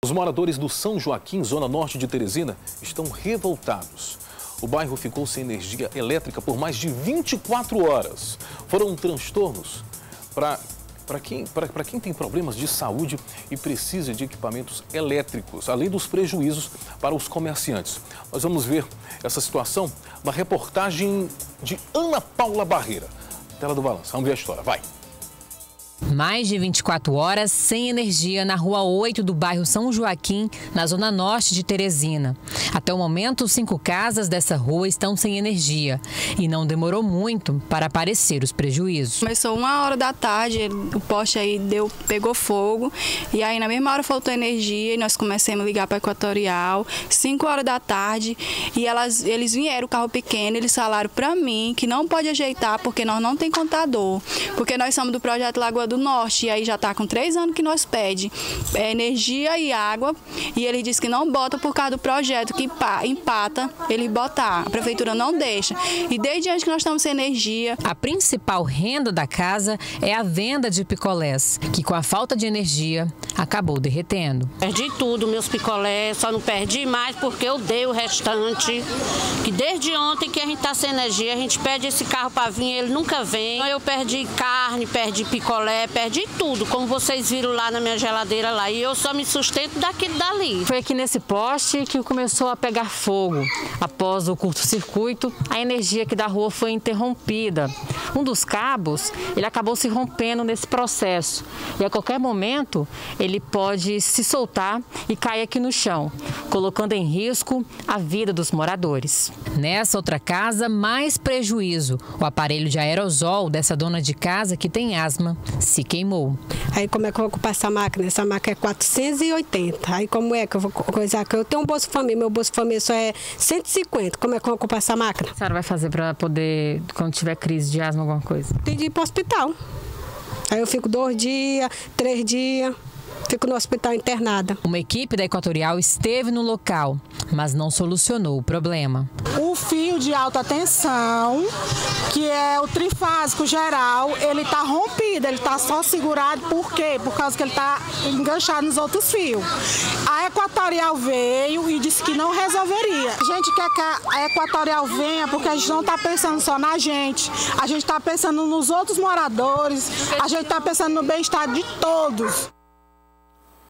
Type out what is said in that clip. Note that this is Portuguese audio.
Os moradores do São Joaquim, zona norte de Teresina, estão revoltados. O bairro ficou sem energia elétrica por mais de 24 horas. Foram transtornos para quem tem problemas de saúde e precisa de equipamentos elétricos, além dos prejuízos para os comerciantes. Nós vamos ver essa situação na reportagem de Ana Paula Barreira. Tela do Balanço. Vamos ver a história. Vai! Mais de 24 horas sem energia na Rua 8 do bairro São Joaquim, na zona norte de Teresina. Até o momento, 5 casas dessa rua estão sem energia. E não demorou muito para aparecer os prejuízos. Começou 1h da tarde, o poste aí pegou fogo. E aí na mesma hora faltou energia e nós começamos a ligar para a Equatorial. 5h da tarde e eles vieram, o carro pequeno, eles falaram para mim que não pode ajeitar porque nós não tem contador. Porque nós somos do projeto Lagoa do Norte, e aí já está com 3 anos que nós pedimos energia e água, e ele disse que não bota por causa do projeto, que empata ele botar. A prefeitura não deixa. E desde antes que nós estamos sem energia. A principal renda da casa é a venda de picolés, que com a falta de energia acabou derretendo. Perdi tudo, meus picolés, só não perdi mais porque eu dei o restante. Que desde ontem que a gente está sem energia, a gente pede esse carro para vir, ele nunca vem. Eu perdi carne, perdi picolé, perdi tudo, como vocês viram lá na minha geladeira lá. E eu só me sustento daquilo dali. Foi aqui nesse poste que começou a pegar fogo. Após o curto-circuito, a energia aqui da rua foi interrompida. Um dos cabos, ele acabou se rompendo nesse processo. E a qualquer momento, ele pode se soltar e cair aqui no chão, colocando em risco a vida dos moradores. Nessa outra casa, mais prejuízo. O aparelho de aerosol dessa dona de casa, que tem asma, se queimou. Aí como é que eu vou ocupar essa máquina? Essa máquina é 480. Aí como é que eu vou coisar? Eu tenho um Bolsa Família, meu Bolsa Família só é 150. Como é que eu vou ocupar essa máquina? O que a senhora vai fazer para poder, quando tiver crise de asma, alguma coisa? Tem de ir para o hospital. Aí eu fico 2 dias, 3 dias. Fico no hospital internada. Uma equipe da Equatorial esteve no local, mas não solucionou o problema. O fio de alta tensão, que é o trifásico geral, ele está rompido, ele está só segurado. Por quê? Por causa que ele está enganchado nos outros fios. A Equatorial veio e disse que não resolveria. A gente quer que a Equatorial venha porque a gente não está pensando só na gente. A gente está pensando nos outros moradores, a gente está pensando no bem-estar de todos.